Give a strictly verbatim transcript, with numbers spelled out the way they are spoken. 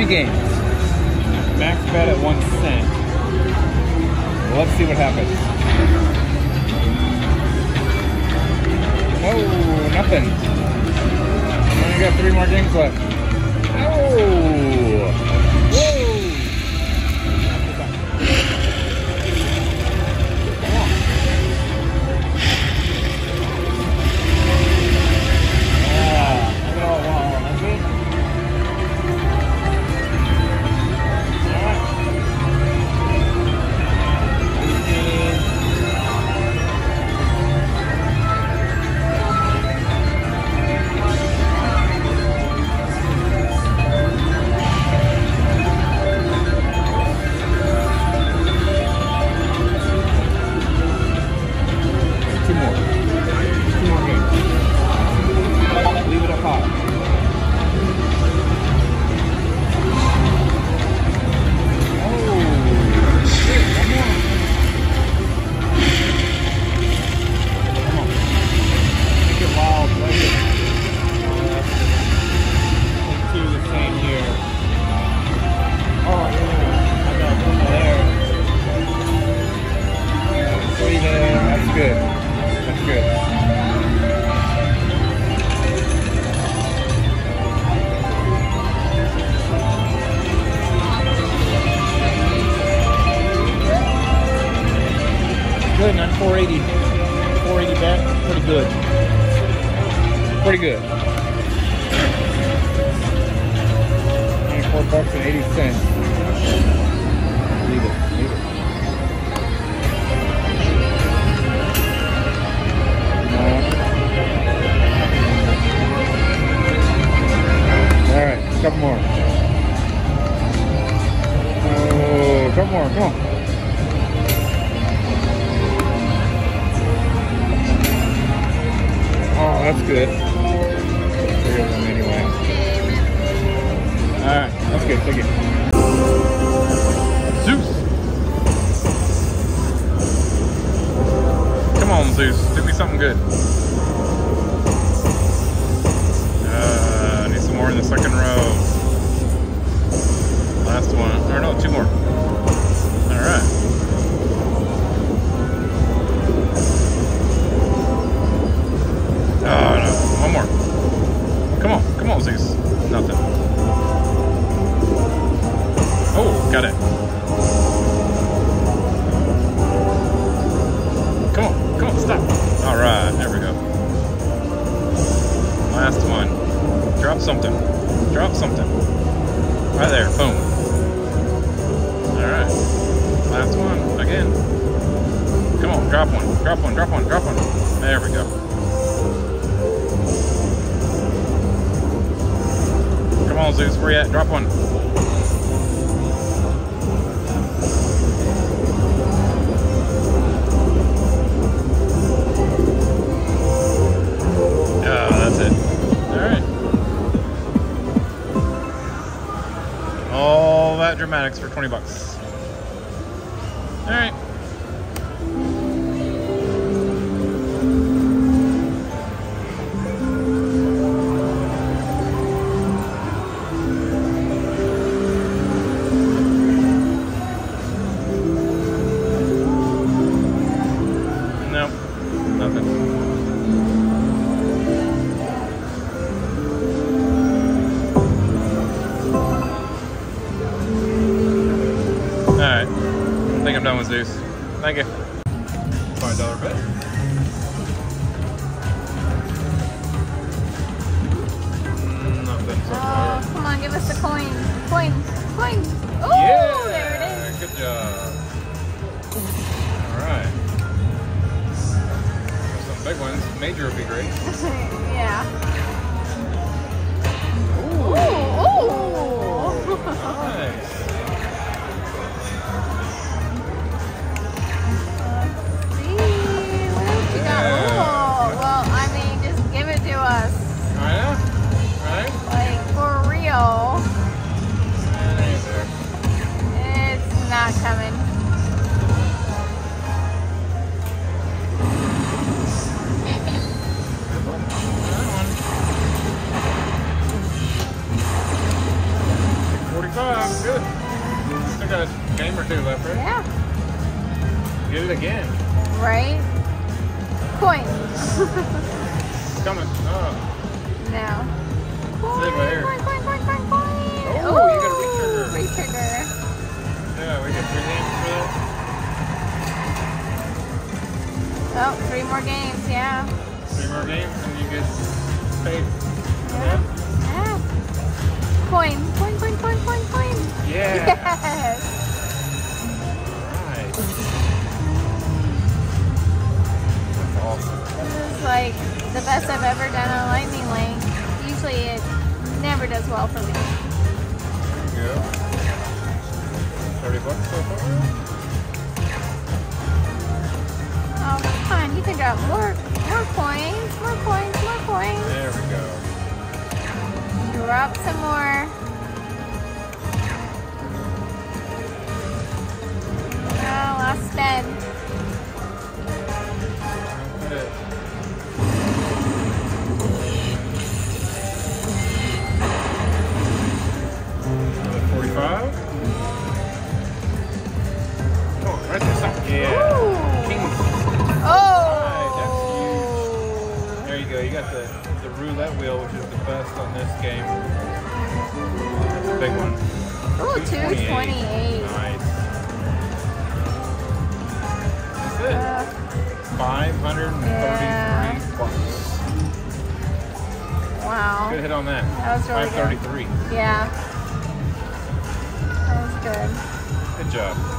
games. Max bet at one cent. Well, let's see what happens. Oh, nothing. We only got three more games left. Oh! Whoa! Good on four eighty. four eighty bet, pretty good. Pretty good. twenty-four bucks and eighty cents. Leave it, leave it. No. Alright, a couple more. Oh, a couple more, come on. Oh, that's good. Three of them anyway. Alright, that's good. Take it. Zeus! Come on, Zeus. Do me something good. Uh, I need some more in the second row. Last one. Or no, two more. Alright. Oh, no. One more. Come on. Come on, Zeus. Nothing. Oh, got it. Come on. Come on. Stop. All right. There we go. Last one. Drop something. Drop something. Right there. Boom. All right. Last one. Again. Come on. Drop one. Drop one. Drop one. Drop one. There we go. Come on, Zeus, where you at? Drop one. Oh, that's it. Alright. All that dramatics for twenty bucks. Alright. I'm done with Zeus. Thank you. Five dollar bet. Mm, nothing so far. Oh, come on, give us the coins. Coins. Coins. Oh, yeah, there it is. Good job. Alright. Some big ones. Major would be great. Yeah. Ooh. Ooh. Ooh. Nice. Coming. Get it again. Right? Coin. It's coming. Oh. No. Coin, Sit right here. coin, coin, coin, coin, coin. Oh, Ooh, you got a retrigger. Retrigger. Yeah, we got three games for that. Oh, three more games, yeah. Three more games and you get paid. Yeah. Yeah. Coin, coin, coin, coin, coin, coin. Yeah. Yes. Alright. That's awesome. This is like the best I've ever done on Lightning Link. Usually it never does well for me. There you go. thirty bucks so far. Oh, come on, you can drop more, more coins, more coins, more coins. There we go. Drop some more. Oh, last spin. That's it. Another forty-five. Come on, right there, stop. Yeah. Ooh. King. Oh! Alright, that's huge. There you go. You got the, the roulette wheel, which is the best on this game. That's a big one. Ooh, two twenty-eight. Nice. That's it. Uh, five hundred thirty-three yeah. bucks. Wow. Good hit on that. That was really five thirty-three. good. Yeah. That was good. Good job.